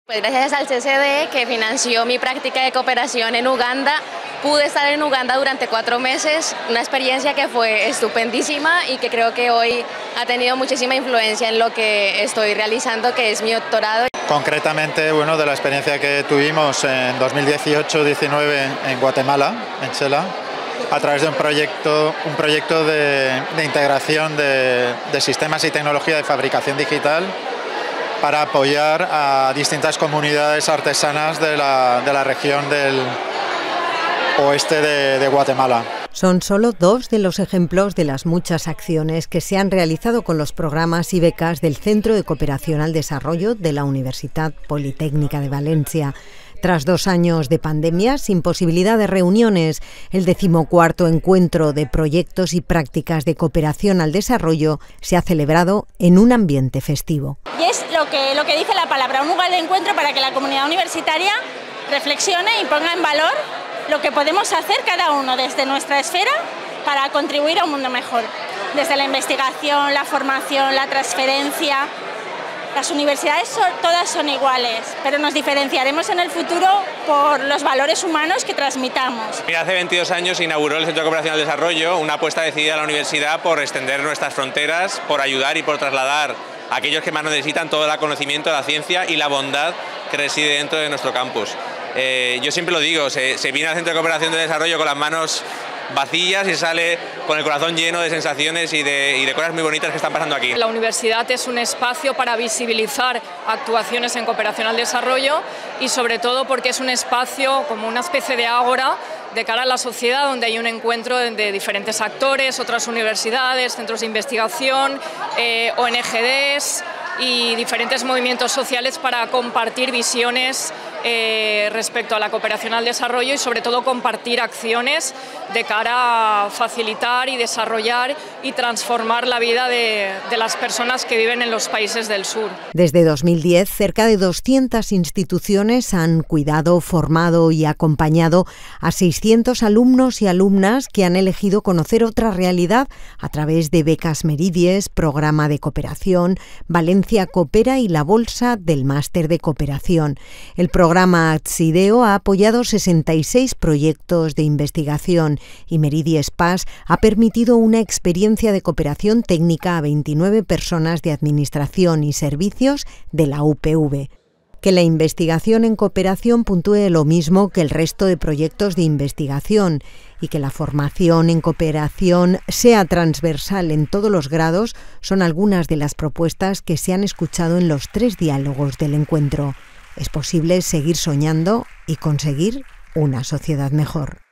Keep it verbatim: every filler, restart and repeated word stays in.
Pues gracias al C C D, que financió mi práctica de cooperación en Uganda, pude estar en Uganda durante cuatro meses, una experiencia que fue estupendísima y que creo que hoy ha tenido muchísima influencia en lo que estoy realizando, que es mi doctorado. Concretamente, bueno, de la experiencia que tuvimos en dos mil dieciocho diecinueve en Guatemala, en Chela, a través de un proyecto, un proyecto de, de integración de, de sistemas y tecnología de fabricación digital para apoyar a distintas comunidades artesanas de la, de la región del oeste de, de Guatemala. Son solo dos de los ejemplos de las muchas acciones que se han realizado con los programas y becas del Centro de Cooperación al Desarrollo de la Universidad Politécnica de Valencia. Tras dos años de pandemia, sin posibilidad de reuniones, el decimocuarto encuentro de proyectos y prácticas de cooperación al desarrollo se ha celebrado en un ambiente festivo. Y es lo que, lo que dice la palabra, un lugar de encuentro para que la comunidad universitaria reflexione y ponga en valor lo que podemos hacer cada uno desde nuestra esfera para contribuir a un mundo mejor. Desde la investigación, la formación, la transferencia. Las universidades son, todas son iguales, pero nos diferenciaremos en el futuro por los valores humanos que transmitamos. Mira, hace veintidós años se inauguró el Centro de Cooperación al Desarrollo, una apuesta decidida de la universidad por extender nuestras fronteras, por ayudar y por trasladar a aquellos que más necesitan todo el conocimiento, la ciencia y la bondad que reside dentro de nuestro campus. Eh, yo siempre lo digo, se, se viene al Centro de Cooperación del Desarrollo con las manos vacías y sale con el corazón lleno de sensaciones y de, y de cosas muy bonitas que están pasando aquí. La universidad es un espacio para visibilizar actuaciones en cooperación al desarrollo y sobre todo porque es un espacio como una especie de ágora de cara a la sociedad, donde hay un encuentro de diferentes actores, otras universidades, centros de investigación, eh, O N G Ds y diferentes movimientos sociales para compartir visiones eh, respecto a la cooperación al desarrollo y sobre todo compartir acciones de cara a facilitar y desarrollar y transformar la vida de, de las personas que viven en los países del sur. Desde dos mil diez, cerca de doscientas instituciones han cuidado, formado y acompañado a seiscientos alumnos y alumnas que han elegido conocer otra realidad a través de becas Meridies, programa de cooperación, Valencia Coopera y la Bolsa del Máster de Cooperación. El programa Accideo ha apoyado sesenta y seis proyectos de investigación y Meridies Pass ha permitido una experiencia de cooperación técnica a veintinueve personas de administración y servicios de la U P V. Que la investigación en cooperación puntúe lo mismo que el resto de proyectos de investigación y que la formación en cooperación sea transversal en todos los grados son algunas de las propuestas que se han escuchado en los tres diálogos del encuentro. Es posible seguir soñando y conseguir una sociedad mejor.